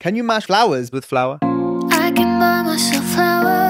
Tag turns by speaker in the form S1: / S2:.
S1: Can you mash flowers with flour?
S2: I can buy myself flowers.